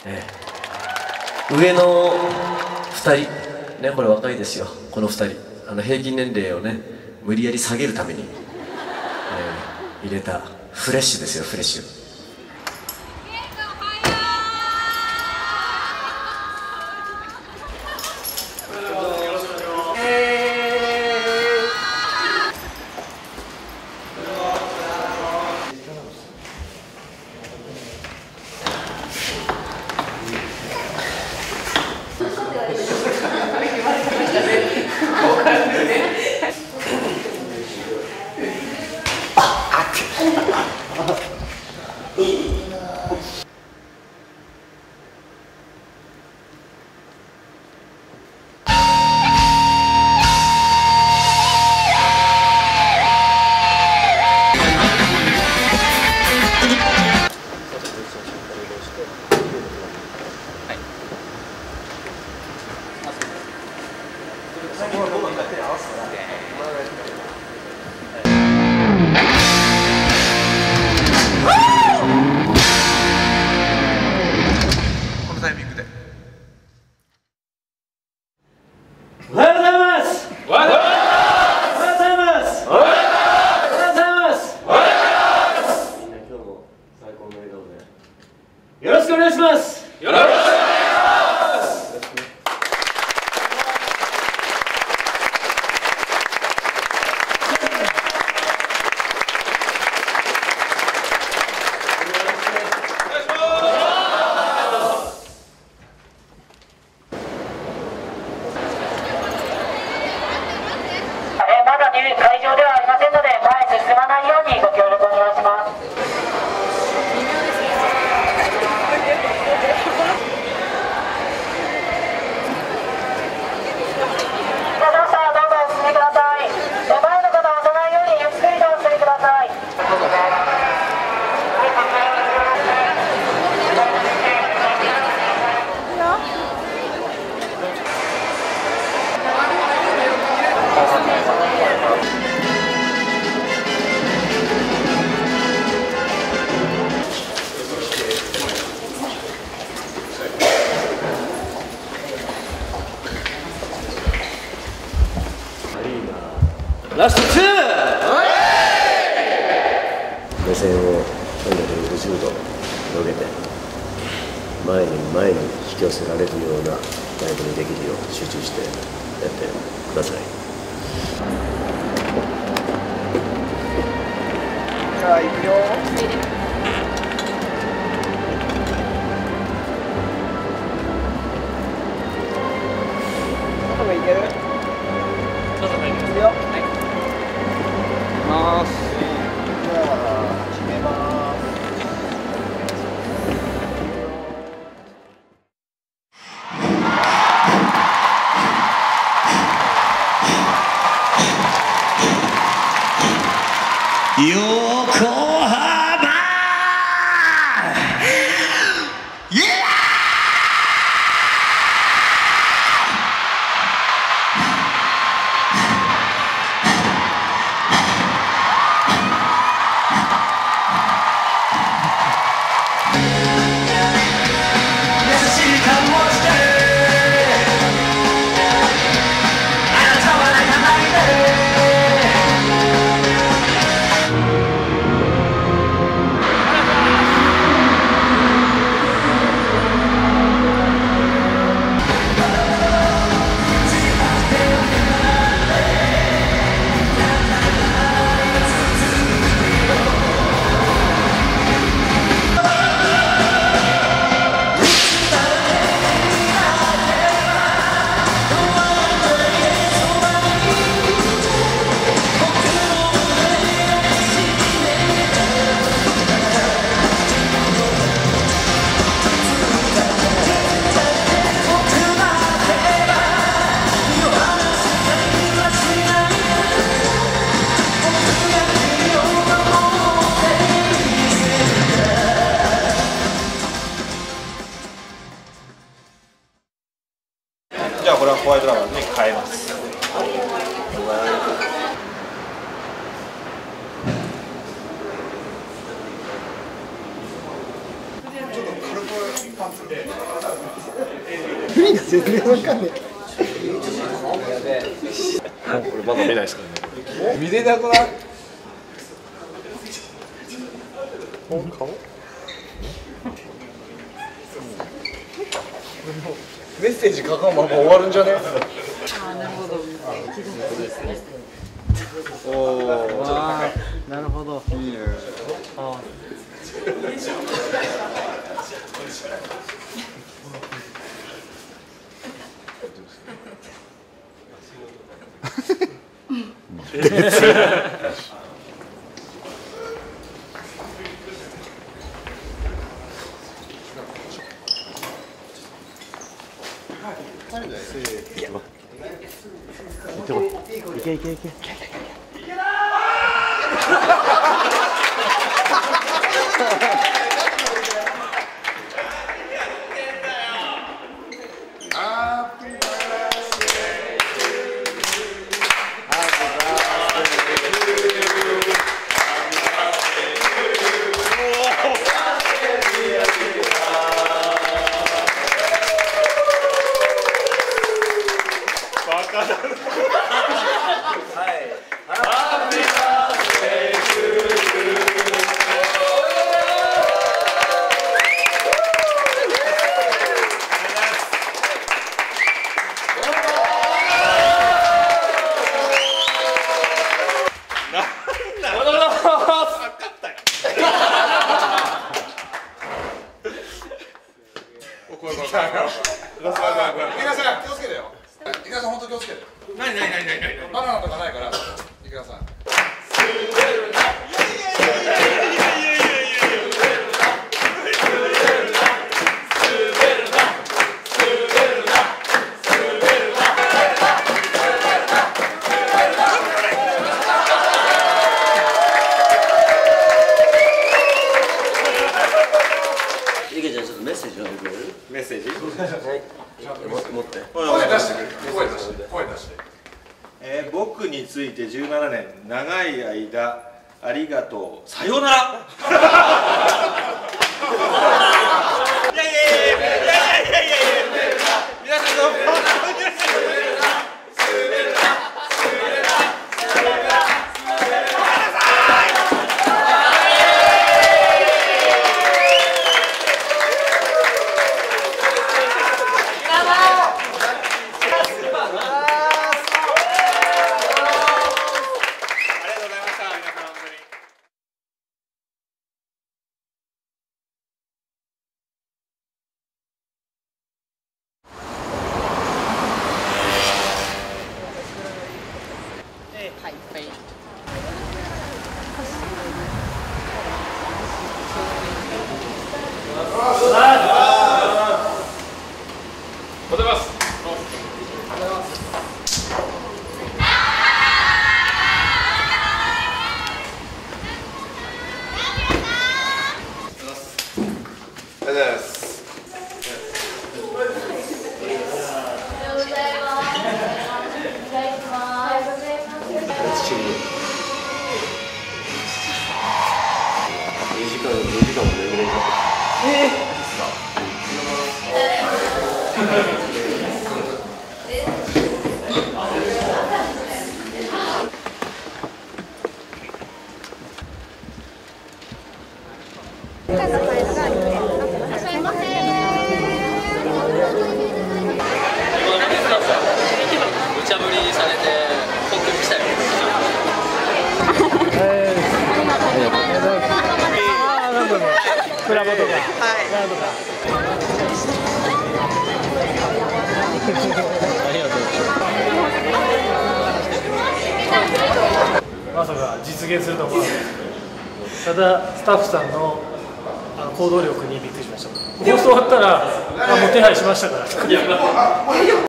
上の2人ね、これ若いですよ。この2人平均年齢をね無理やり下げるために、入れたフレッシュですよ、フレッシュ。 このタイミングで。 おはようございます。おはようございます。おはようございます。おはようございます。おはようございます。みんな今日も最高の笑顔でよろしくお願いします。よろしくお願いします。 まだね、会場ではありませんので、前に進まないようにご協力お願いします。どうぞお進みください。前の方は押さないようにゆっくりとお進みください。 ラスト2。 目線を360度広げて前に前に引き寄せられるようなライブにできるよう集中してやってください。 じゃあ行くよ。多分いける。いくよ。ます。じゃあ決めます。 横浜イエーイ。 意味が全然わかんない。 これまだ見ないですからね。 見れなくない？顔？メッセージ書かんまま終わるんじゃね？ ああ、なるほど。 おお。ああ、なるほど。いいね。ああ。いけいけいけ。 池田さん気をつけてよ。池田さん本当気をつけて。何バナナとかないから池田さん。 池ちゃんちょっとメッセージをくれる？ メッセージ。 はい。持って。 声出してくれ。声出して。 僕について17年、長い間ありがとう。さようなら。皆さんどうも。 クラブとか。はい。ありがとう。まさか実現すると思わなかった。ただスタッフさんの行動力にびっくりしました。放送終わったらもう手配しましたから。